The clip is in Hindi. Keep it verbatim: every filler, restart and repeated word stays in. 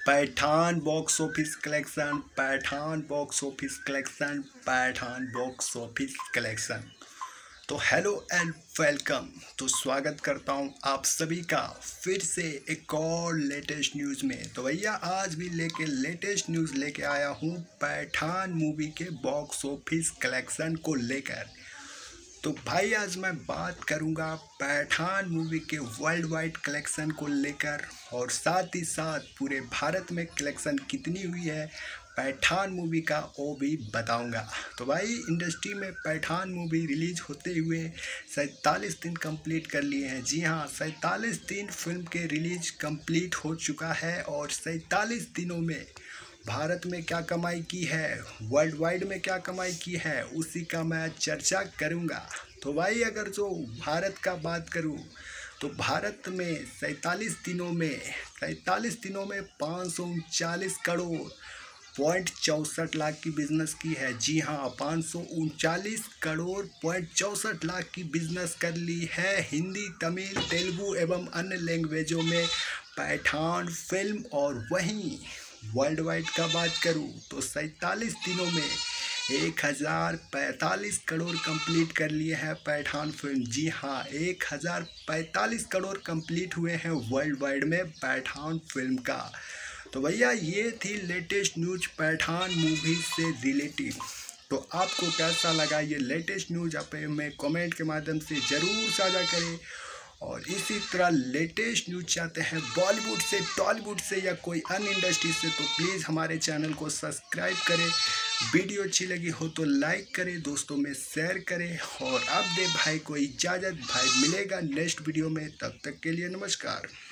Pathan box office collection, Pathaan box office collection, Pathaan box office collection. तो हेलो एंड वेलकम। तो स्वागत करता हूं आप सभी का फिर से एक और लेटेस्ट न्यूज़ में। तो भैया आज भी लेके लेटेस्ट न्यूज़ लेके आया हूं पठान मूवी के बॉक्स ऑफिस कलेक्शन को लेकर। तो भाई आज मैं बात करूंगा पठान मूवी के वर्ल्ड वाइड कलेक्शन को लेकर और साथ ही साथ पूरे भारत में कलेक्शन कितनी हुई है पठान मूवी का वो भी बताऊंगा। तो भाई इंडस्ट्री में पठान मूवी रिलीज होते हुए सैंतालीस दिन कंप्लीट कर लिए हैं। जी हाँ, सैंतालीस दिन फिल्म के रिलीज कंप्लीट हो चुका है और सैंतालीस दिनों में भारत में क्या कमाई की है, वर्ल्ड वाइड में क्या कमाई की है, उसी का मैं चर्चा करूंगा। तो भाई अगर जो भारत का बात करूं तो भारत में सैंतालीस दिनों में सैंतालीस दिनों में पाँच सौ उनचालीस करोड़ पॉइंट चौंसठ लाख की बिजनेस की है। जी हाँ, पाँच सौ उनचालीस करोड़ पॉइंट चौंसठ लाख की बिजनेस कर ली है हिंदी, तमिल, तेलुगु एवं अन्य लैंग्वेजों में पठान फिल्म। और वहीं वर्ल्ड वाइड का बात करूं तो सैंतालीस दिनों में एक हज़ार पैंतालीस करोड़ कंप्लीट कर लिए हैं पठान फिल्म। जी हाँ, एक हज़ार पैंतालीस करोड़ कंप्लीट हुए हैं वर्ल्ड वाइड में पठान फिल्म का। तो भैया ये थी लेटेस्ट न्यूज पठान मूवी से रिलेटेड। तो आपको कैसा लगा ये लेटेस्ट न्यूज आप में कमेंट के माध्यम से ज़रूर साझा करें। और इसी तरह लेटेस्ट न्यूज चाहते हैं बॉलीवुड से, टॉलीवुड से या कोई अन्य इंडस्ट्री से तो प्लीज़ हमारे चैनल को सब्सक्राइब करें। वीडियो अच्छी लगी हो तो लाइक करें, दोस्तों में शेयर करें। और अब दे भाई को इजाज़त, भाई मिलेगा नेक्स्ट वीडियो में, तब तक के लिए नमस्कार।